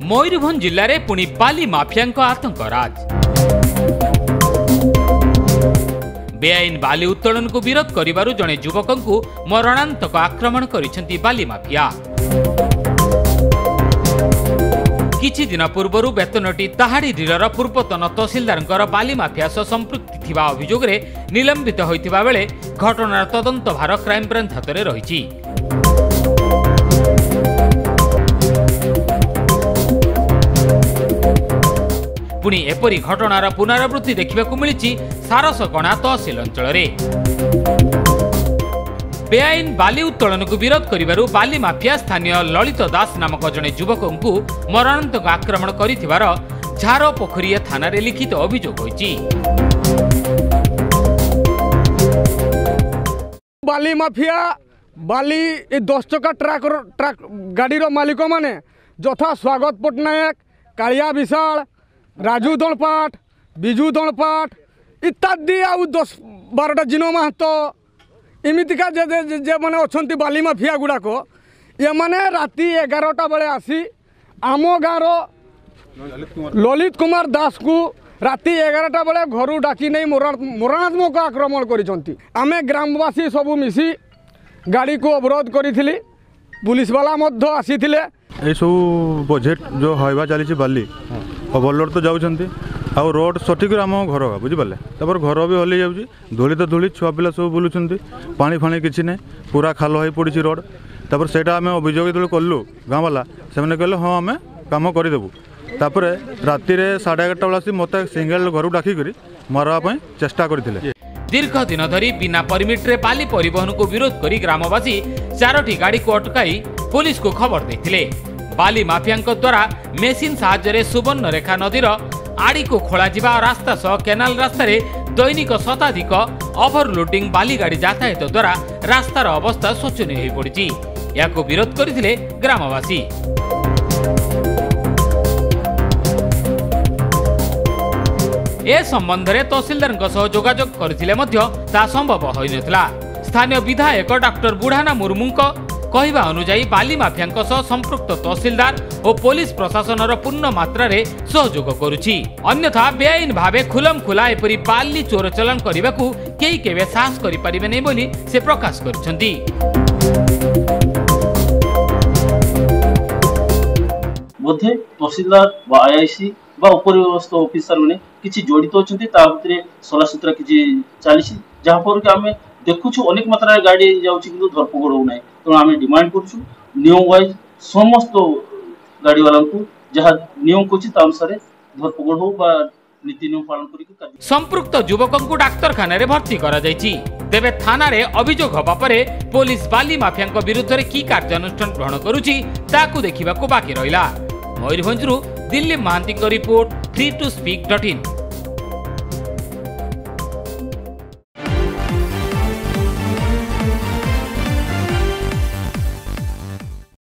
मयूरभंज जिले में पुणी बाली माफिया आतंक राज। बेआईन बाली उत्तोलन को विरोध करिबारु जड़े युवक को मरणांतक आक्रमण करिसेंती बाली माफिया। किछि दिन पूर्व बेतनटी ताहाड़ी जिलार पूर्वतन तहसीलदार बाली माफिया सह संपृक्ति थिबा अभियोग रे निलंबित होइथिबा बेले घटनार तदंत भार क्राइमब्रांच हाथ में रही। पुणी एपरी घटनार पुनरावृत्ति देखा मिली सारसकणा तहसील अंचल बेआईन बाली उत्तोलन को विरोध करिबारु बाली माफिया स्थानीय ललित दास नामक जड़े युवक को मरणांतक आक्रमण करिथिबार झार पोखरिया थाना रे लिखित अभियोग होइछि। बाली माफिया बाली 10 चक्का ट्रक गाड़ी मालिक माने यथा स्वागत पट्टनायक, कालिया विशाल, राजू दलपाट, बिजू दलपाट इत्यादि आउ 10-12टा जिनो महतो इमितिका जे माने अछंती बाली माफिया गुड़ाक ये माने राति 11टा बेले आसी आम गाँव ललित कुमार दास को राति 11टा बेले घर डाकी नहीं मरणात्मक आक्रमण करिसंती। आमे ग्रामवासी सबू मिसी गाड़ी को अवरोध करिथिली, पुलिस वाला मध्य आसीथिले। ए सब बजेट जो हवा चली बाली ओवरलोड तो जाऊँच आ रोड सठिक आम घर बुझिपारे तापर घर भी हल्ली जाऊँगी धूली तो धूली छुआ पिला सब बुलूँ पानी फाणी किसी ना पूरा खाल हो पड़ी रोड तापर से आम अभियोग जो कलु गाँव वाला से कहले हाँ आम कम करदेबू तापर राति 11:30 बेला आसी मत सिंगल घर डाकिक मारवाई चेष्टा करते। दीर्घ दिन धरी बिना परमिट रे बाली परिवहन को विरोध करी ग्रामवासी 4टी गाड़ी को अटकाई पुलिस को खबर देथिले। बाली माफिया द्वारा मेसीन साहाय्य सुवर्ण रेखा नदीर आड़ी को खोल जा रास्ता सह केनाल रास्ता रे दैनिक शताधिक ओभरलोडिंग बाली गाड़ी यातायात द्वारा रास्तार अवस्था शोचनीय हो पड़ी। या विरोध करथिले ग्रामवासी। ए संबंध में तहसीलदार सह जोगाजोग करथिले मध्य ता संभव होई नथला। स्थानीय विधायक डॉक्टर बुढ़ाना मुर्मू कहवा अनुजाई बाली माफिया सह संपृक्त तहसीलदार और पुलिस प्रशासन पूर्ण मात्रा रे सहयोग करुछि। अन्यथा बेआईन भावे खुलम खुला एपरी बाली चोर चलन करने को केई केवे साहस करि परिबे नै बोली से प्रकाश करिसेंती। बोधे तहसीलदार बा आईआईसी बा उपरिवस्थ ऑफिसर माने किछि जड़ित अछंती ता भितरे सलासूत्रा किछि चालिछि जहा पर कि आमे देखुछु अनेक मात्रा गाड़ी जाउछि किंतु धरपकड़ हो नै। तो आमे डिमांड करछु नियम वाइज समस्त गाड़ी वाला को जहा नियम कोछि ता अनुसार धरपकड़ हो बा नीति नियम पालन करी संपृक्त युवक को डाक्तरखाना रे भर्ती करा जायछि। तेबे थाना रे अभियोग हबा परे पुलिस बाली माफिया विरुद्ध रे की कार्यानुष्ठान ग्रहण करुछि ताकू देखिबाकू बाकी रहिला। मयूरभंजरू दिल्ली महांती रिपोर्ट free2speak.in।